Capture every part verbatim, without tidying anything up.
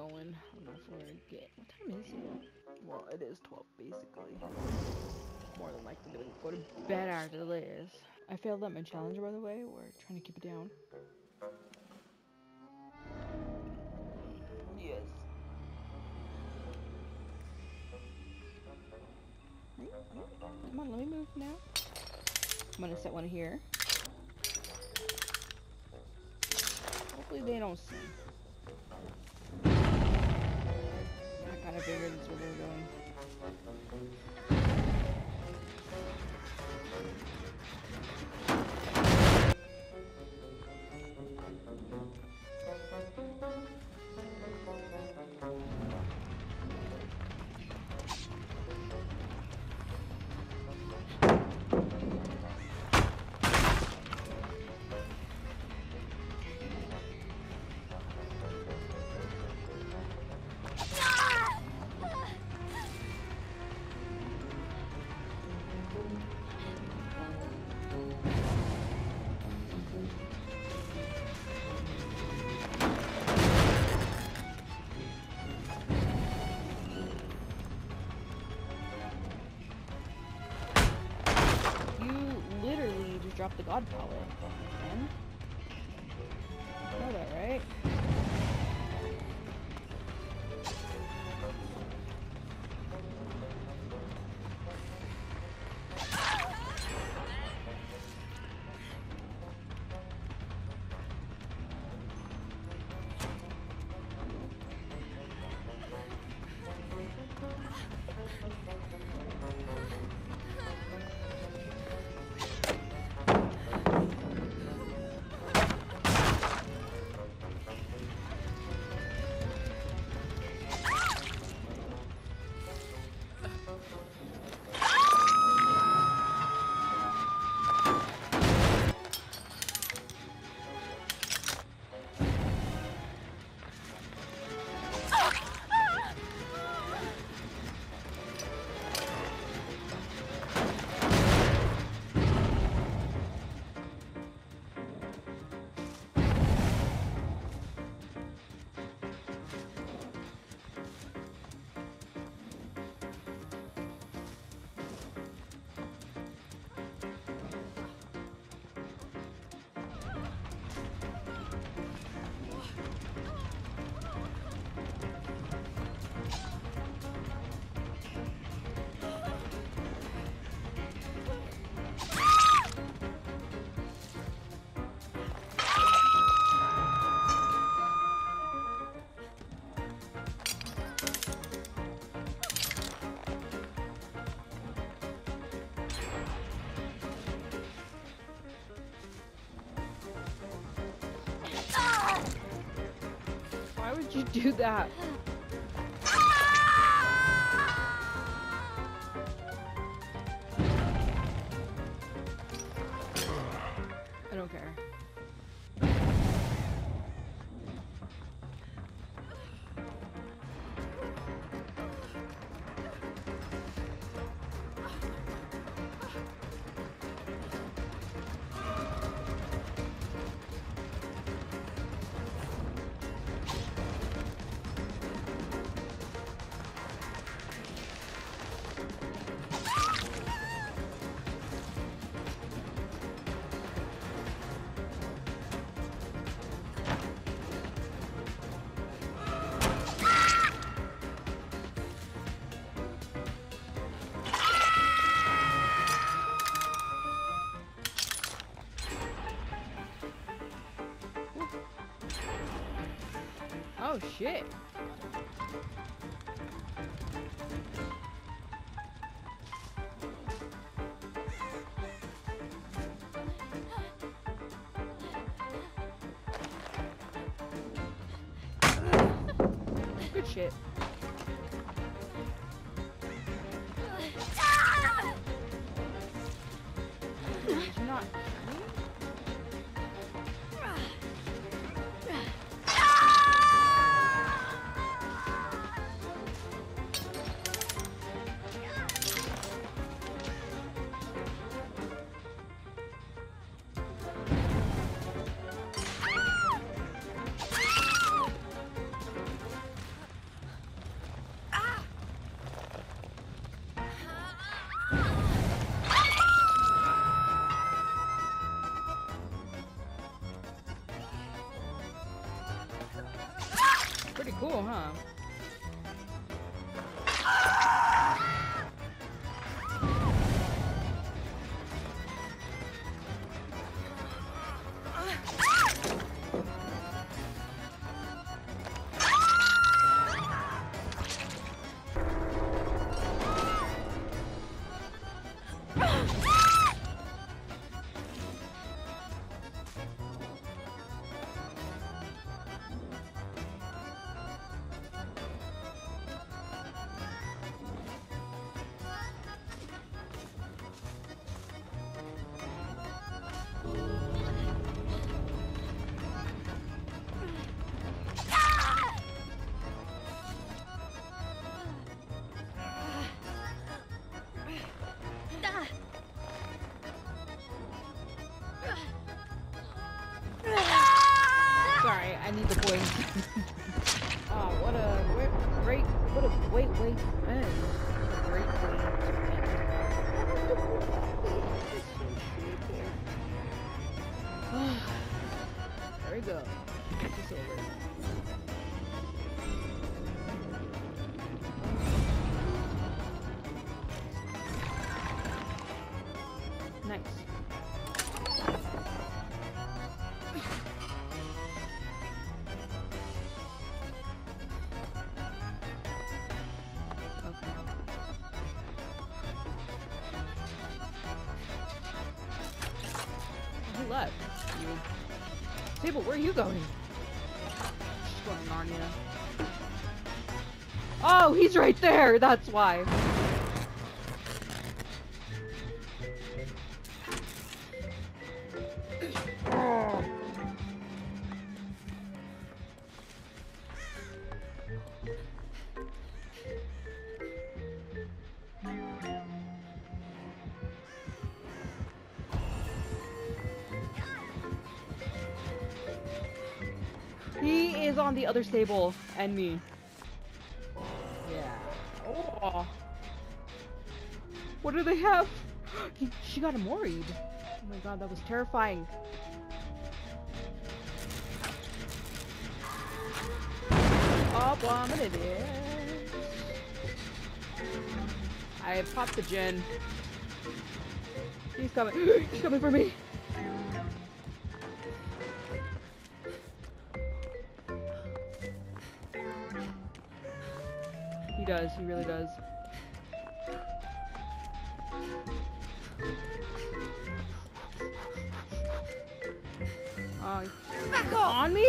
going. I don't know if we're gonna get. What time is it? Well, it is twelve basically. More than likely gonna go to bed after this. I failed at my challenge, by the way. We're trying to keep it down. Yes. Come on, let me move now. I'm gonna set one here. Hopefully they don't see. I kind of figured that's where they were going. Drop the god pallet. And you know that, right? Why would you do that? I don't care. Oh shit. Good shit. Did you not? Cool, huh? Sorry, I need the points. Oh, what a great, what a wait, wait, man. What a great way to end. There we go. It's over. Nice. He left. You. Sable, where are you going? She's going Narnia. Oh, he's right there! That's why. Oh. He is on the other stable and me. Yeah. Oh. What do they have? He, she got him worried. Oh my god, that was terrifying. Oh, bomb it is. I popped the gen. He's coming. He's coming for me. He does, he really does. Oh, back on me?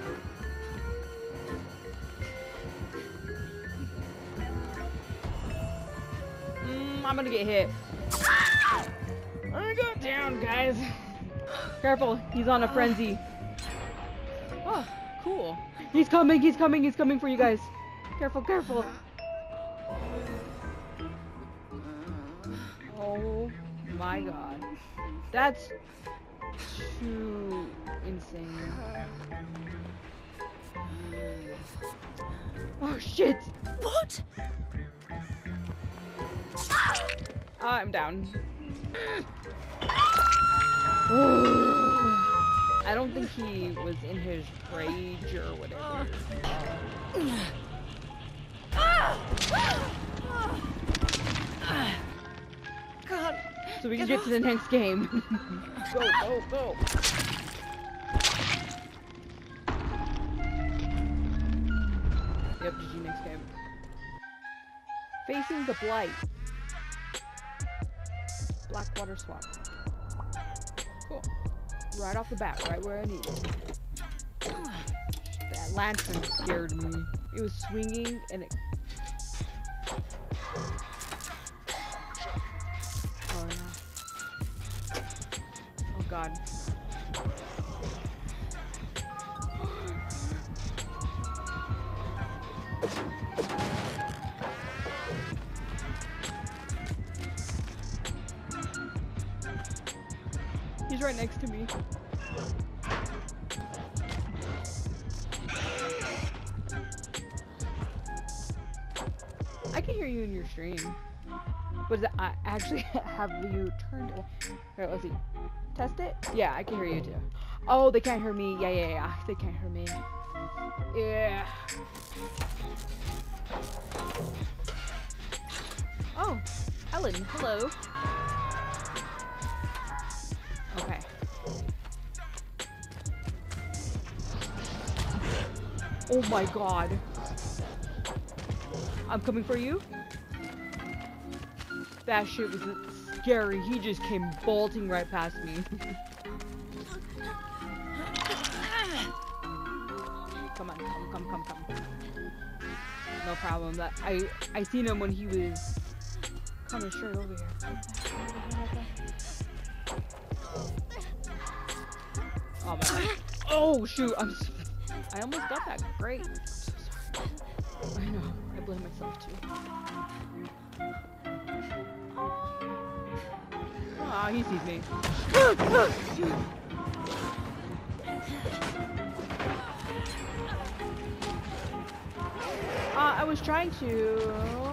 Mm, I'm gonna get hit. I'm gonna go down, guys. Careful, he's on a frenzy. Oh, cool. He's coming, he's coming, he's coming for you guys. Careful, careful. Oh my god. That's too insane. Oh shit! What? Oh, I'm down. I don't think he was in his rage or whatever. God. So we can get to the next game. Go, go, go. Yep, G G next game. Facing the Blight. Blackwater Swamp. Cool. Right off the bat, right where I need it. That lantern scared me. It was swinging and it... Oh no. Oh god. He's right next to me. I can hear you in your stream. But is it, I actually have you turned it? Here, let's see. Test it? Yeah, I can hear you too. Oh, they can't hear me. Yeah, yeah, yeah. They can't hear me. Yeah. Oh, Ellen, hello. Okay. Oh my god. I'm coming for you. That shit was scary. He just came bolting right past me. Come on, come, come, come, come. No problem. That I I seen him when he was coming straight over here. Oh my. Oh shoot! I'm. So, I almost got that. Great. I'm so sorry. I know. I blame myself too. Aw, he sees me. Uh, I was trying to...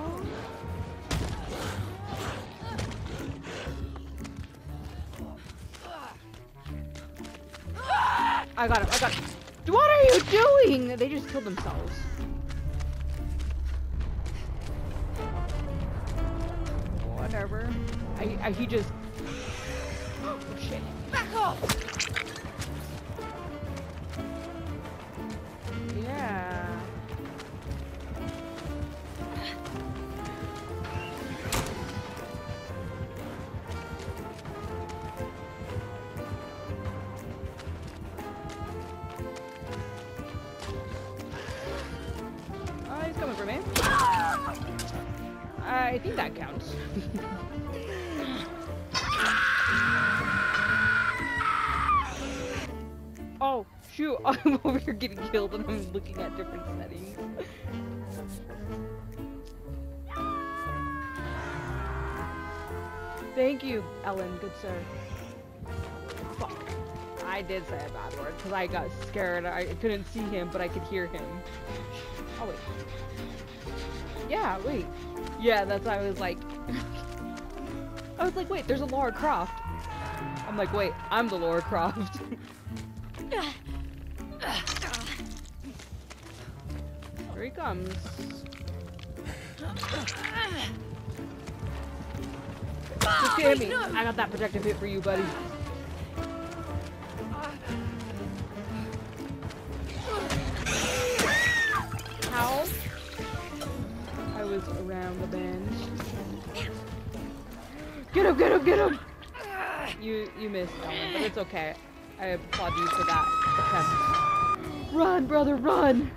I got him, I got him. What are you doing? They just killed themselves. Whatever. I, I, he just... Oh, shit. Back off! Yeah. Oh, he's coming for me. I think that counts. Oh, shoot. I'm over here getting killed and I'm looking at different settings. Thank you, Ellen, good sir. Fuck. I did say a bad word because I got scared. I couldn't see him, but I could hear him. Oh, wait. Yeah, wait. Yeah, that's why I was like... I was like, wait, there's a Lara Croft. I'm like, wait, I'm the Lara Croft. Here he comes. Just hit me. I got that protective hit for you, buddy. How? I was around the bend. Get him, get him, get him! You you missed, Ellen, but it's okay. I applaud you for that attempt. Run, brother, run!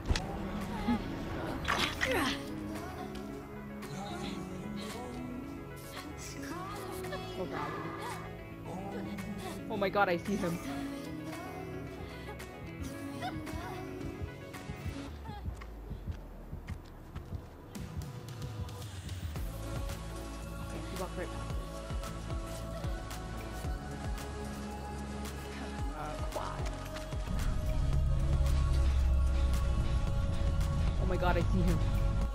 Oh god. Oh my god, I see him. Okay, he walked right past. Oh my god, I see him.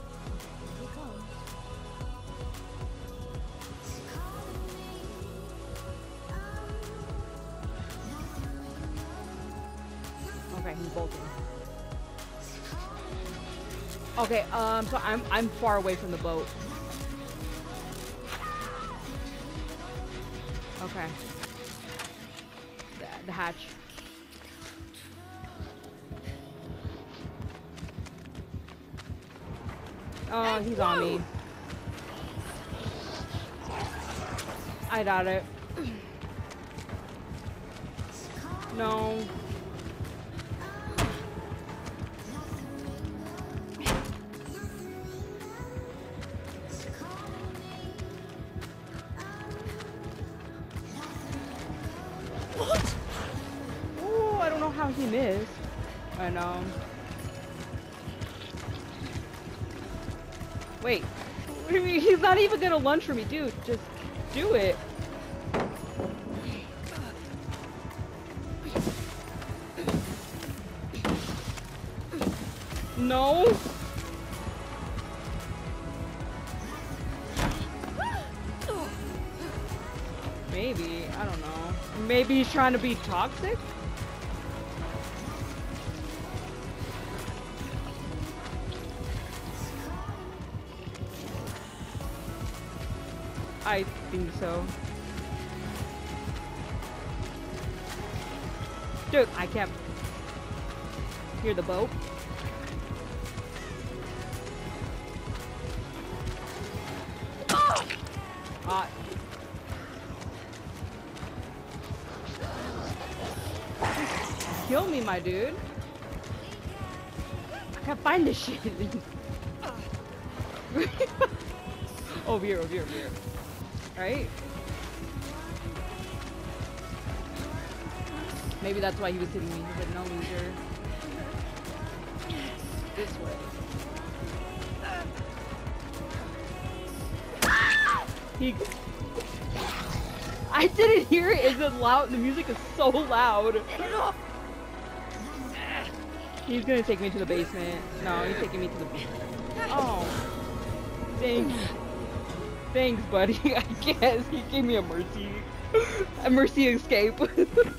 Okay, he's bolting. Okay, um, so I'm I'm far away from the boat. Okay. The, the hatch. Oh, he's on me. I doubt it. No. What? Oh, I don't know how he missed. I know. Wait. What do you mean? He's not even gonna lunge for me, dude. Just do it. No. Maybe. I don't know. Maybe he's trying to be toxic? I think so. Dude, I can't hear the boat. Uh, kill me, my dude. I can't find this shit. Over here, over here, over here. Right? Maybe that's why he was hitting me. He said, no, loser. This way. He... I didn't hear it. Is it loud? The music is so loud. He's gonna take me to the basement. No, he's taking me to the basement. Oh. Thanks. Thanks, buddy. I guess he gave me a mercy. A mercy escape.